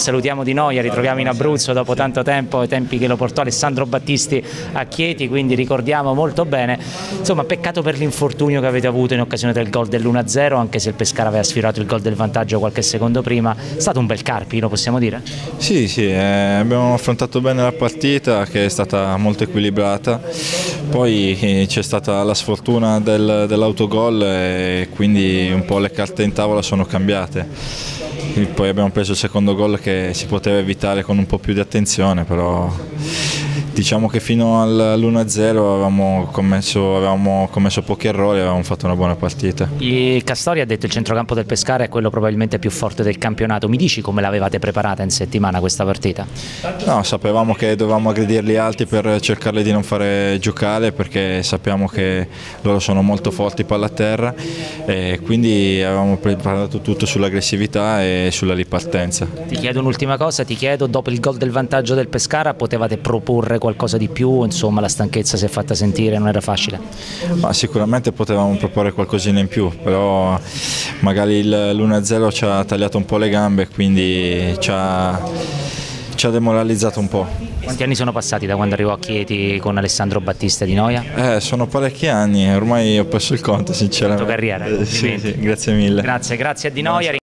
salutiamo Di Noia, ritroviamo in Abruzzo dopo tanto tempo, i tempi che lo portò Alessandro Battisti a Chieti, quindi ricordiamo molto bene. Insomma, peccato per l'infortunio che avete avuto in occasione del gol dell'1-0, anche se il Pescara aveva sfiorato il gol del vantaggio qualche secondo prima. È stato un bel Carpi, lo possiamo dire? Sì, abbiamo affrontato bene la partita, che è stata molto equilibrata, poi c'è stata la sfortuna dell'autogol e quindi un po' le carte in tavola sono cambiate. Poi abbiamo preso il secondo gol che si poteva evitare con un po' più di attenzione, però diciamo che fino all'1-0 avevamo commesso pochi errori e avevamo fatto una buona partita. Castori ha detto il centrocampo del Pescara è quello probabilmente più forte del campionato. Mi dici come l'avevate preparata in settimana questa partita? No, sapevamo che dovevamo aggredirli alti per cercarli di non fare giocare, perché sappiamo che loro sono molto forti palla a terra, e quindi avevamo preparato tutto sull'aggressività e sulla ripartenza. Ti chiedo un'ultima cosa, dopo il gol del vantaggio del Pescara potevate proporre qualcosa di più? Insomma, la stanchezza si è fatta sentire, non era facile? Ma sicuramente potevamo proporre qualcosina in più, però magari l'1-0 ci ha tagliato un po' le gambe, quindi ci ha demoralizzato un po'. Quanti anni sono passati da quando arrivò a Chieti con Alessandro Battista Di Noia? Sono parecchi anni, ormai ho perso il conto sinceramente. La tua carriera, sì, grazie mille. Grazie a Di Noia.